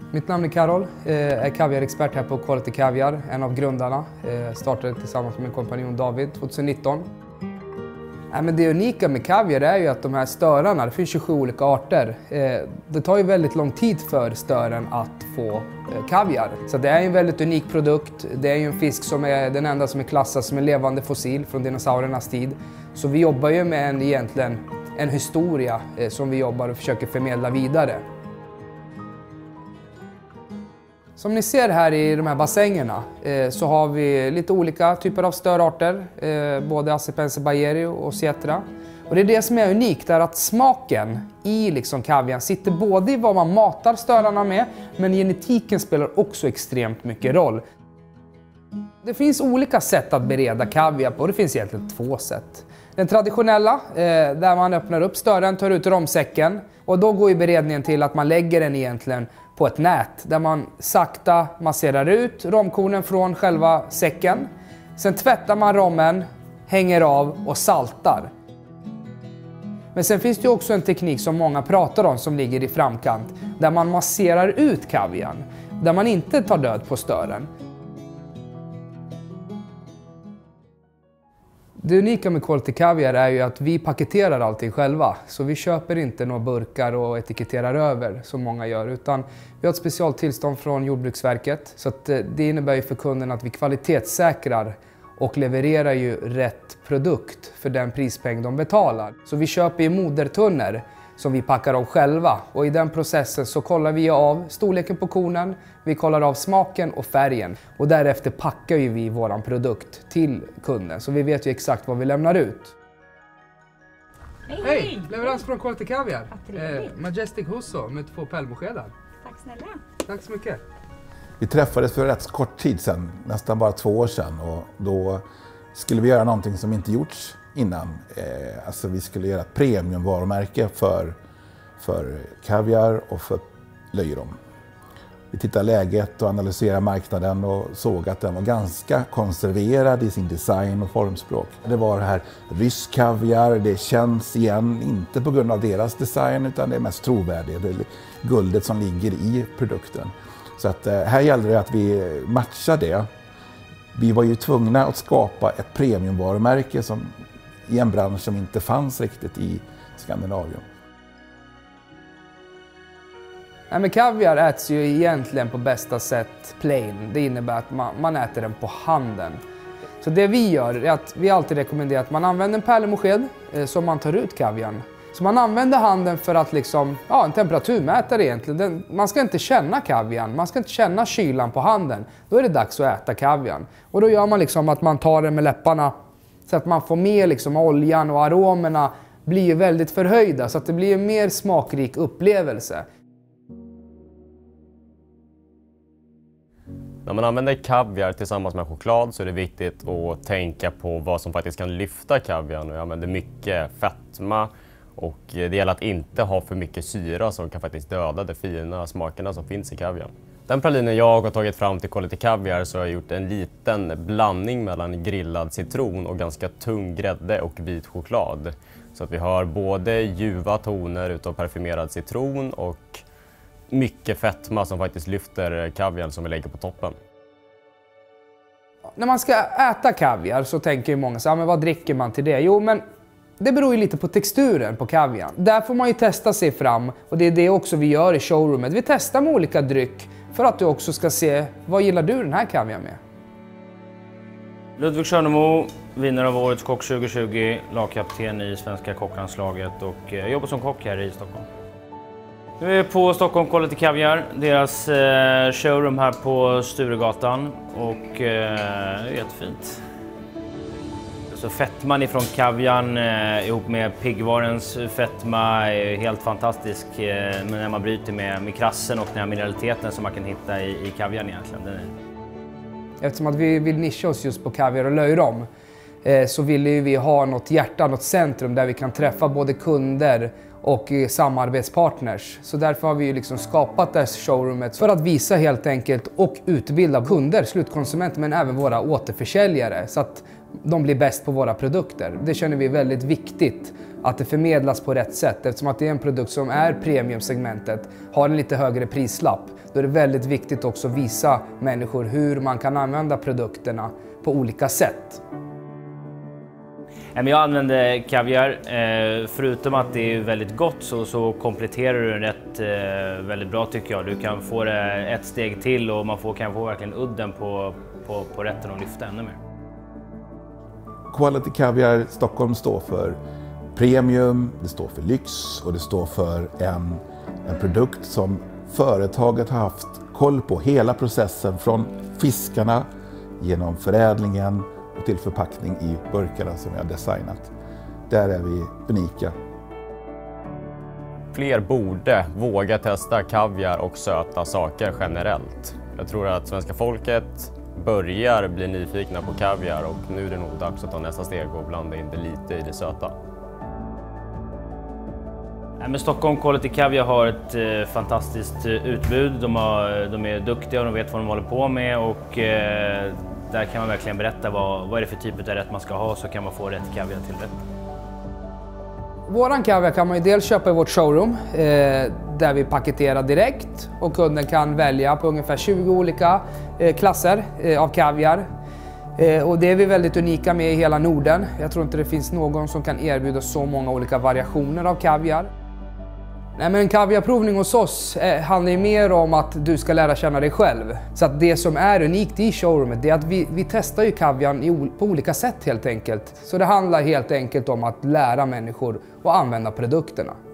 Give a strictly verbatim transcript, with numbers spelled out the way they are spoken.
Mitt namn är Karol, är kaviarexpert här på Quality Caviar, en av grundarna. Jag startade tillsammans med min kompanjon David tjugonitton. Det unika med kaviar är ju att de här störarna, det finns tjugosju olika arter. Det tar ju väldigt lång tid för stören att få kaviar. Så det är en väldigt unik produkt. Det är ju en fisk som är den enda som är klassad som en levande fossil från dinosauriernas tid. Så vi jobbar ju med en, egentligen en historia som vi jobbar och försöker förmedla vidare. Som ni ser här i de här bassängerna eh, så har vi lite olika typer av störarter, eh, både Acipense bayeri och Cietra. Och det är det som är unikt, är att smaken i liksom kavian sitter både i vad man matar störarna med, men genetiken spelar också extremt mycket roll. Det finns olika sätt att bereda kaviar på, det finns egentligen två sätt. Den traditionella, eh, där man öppnar upp stören, tar ut romsäcken och då går ju beredningen till att man lägger den egentligen på ett nät där man sakta masserar ut romkornen från själva säcken. Sen tvättar man rommen, hänger av och saltar. Men sen finns det ju också en teknik som många pratar om som ligger i framkant där man masserar ut kavian, där man inte tar död på stören. Det unika med Quality Caviar är ju att vi paketerar allting själva. Så vi köper inte några burkar och etiketterar över som många gör. Utan vi har ett specialtillstånd från Jordbruksverket. Så att det innebär ju för kunden att vi kvalitetssäkrar och levererar ju rätt produkt för den prispeng de betalar. Så vi köper ju modertunnor som vi packar av själva. Och i den processen så kollar vi av storleken på kornen, vi kollar av smaken och färgen. Och därefter packar ju vi våran produkt till kunden, så vi vet ju exakt vad vi lämnar ut. Hej! Hej! Leverans från Quality Caviar. Eh, Majestic Husso med två pärlbeskedar. Tack snälla. Tack så mycket. Vi träffades för rätt kort tid sedan, nästan bara två år sedan. Och då skulle vi göra någonting som inte gjorts innan. Eh, alltså vi skulle göra ett premiumvarumärke för, för kaviar och för löjrom. Vi tittade läget och analyserade marknaden och såg att den var ganska konserverad i sin design och formspråk. Det var det här rysk kaviar, det känns igen, inte på grund av deras design utan det är mest trovärdigt, det är guldet som ligger i produkten. Så att här gällde det att vi matchar det. Vi var ju tvungna att skapa ett premiumvarumärke som, i en bransch som inte fanns riktigt i Skandinavien. Nej, men kaviar äts ju egentligen på bästa sätt plain. Det innebär att man, man äter den på handen. Så det vi gör är att vi alltid rekommenderar att man använder en pärlemorsked eh, som man tar ut kaviarn. Så man använder handen för att liksom, ja, en temperaturmätare egentligen. Den, man ska inte känna kaviarn, man ska inte känna kylan på handen. Då är det dags att äta kaviarn. Och då gör man liksom att man tar den med läpparna så att man får med liksom oljan och aromerna blir väldigt förhöjda så att det blir en mer smakrik upplevelse. När man använder kaviar tillsammans med choklad så är det viktigt att tänka på vad som faktiskt kan lyfta kaviarn. Jag använder mycket fetma och det gäller att inte ha för mycket syra som kan faktiskt döda de fina smakerna som finns i kaviarn. Den pralinen jag har tagit fram till Quality Caviar så har jag gjort en liten blandning mellan grillad citron och ganska tung grädde och vit choklad. Så att vi har både ljuva toner utav parfymerad citron och mycket fetma som faktiskt lyfter kaviarn som vi lägger på toppen. När man ska äta kaviar så tänker ju många så här, men vad dricker man till det? Jo, men det beror ju lite på texturen på kaviarn. Där får man ju testa sig fram och det är det också vi gör i showroomet. Vi testar med olika dryck för att du också ska se, vad gillar du den här kaviarn med? Ludvig Schörnemo, vinnare av Årets kock tjugo tjugo, lagkapten i svenska kocklandslaget och jobbar som kock här i Stockholm. Nu är vi på Stockholm Quality Caviar, deras eh, showroom här på Sturegatan och eh, jättefint. Så fettman ifrån kaviarn eh, ihop med piggvarens fetma är helt fantastisk eh, när man bryter med, med krassen och den här mineraliteten som man kan hitta i, i kaviarn egentligen. Den är... Eftersom att vi vill nischa oss just på kaviar och löjrom eh, så vill ju vi ha något hjärta, något centrum där vi kan träffa både kunder och samarbetspartners. Så därför har vi ju liksom skapat det här showroomet för att visa helt enkelt och utbilda kunder, slutkonsumenter, men även våra återförsäljare så att de blir bäst på våra produkter. Det känner vi är väldigt viktigt att det förmedlas på rätt sätt. Eftersom att det är en produkt som är premiumsegmentet, har en lite högre prislapp, då är det väldigt viktigt också att visa människor hur man kan använda produkterna på olika sätt. Jag använder kaviar. Förutom att det är väldigt gott så, så kompletterar du den rätt väldigt bra tycker jag. Du kan få det ett steg till och man får, kan få verkligen udden på, på, på rätten och lyfta ännu mer. Quality Caviar Stockholm står för premium, det står för lyx och det står för en, en produkt som företaget har haft koll på hela processen från fiskarna genom förädlingen och till förpackning i burkarna som vi har designat. Där är vi unika. Fler borde våga testa kaviar och söta saker generellt. Jag tror att svenska folket börjar bli nyfikna på kaviar och nu är det nog dags att ta nästa steg och blanda in det lite i det söta. Men Stockholm Quality Caviar har ett eh, fantastiskt eh, utbud. De, har, de är duktiga och de vet vad de håller på med och eh, där kan man verkligen berätta vad, vad är det för typ av rätt man ska ha så kan man få rätt kaviar till rätt. Våran kaviar kan man ju dels köpa i vårt showroom eh, där vi paketerar direkt och kunden kan välja på ungefär tjugo olika eh, klasser eh, av kaviar. Eh, och det är vi väldigt unika med i hela Norden. Jag tror inte det finns någon som kan erbjuda så många olika variationer av kaviar. Nej, men kaviarprovning hos oss eh, handlar ju mer om att du ska lära känna dig själv. Så att det som är unikt i showroomet är att vi, vi testar ju kaviarn i, på olika sätt helt enkelt. Så det handlar helt enkelt om att lära människor att använda produkterna.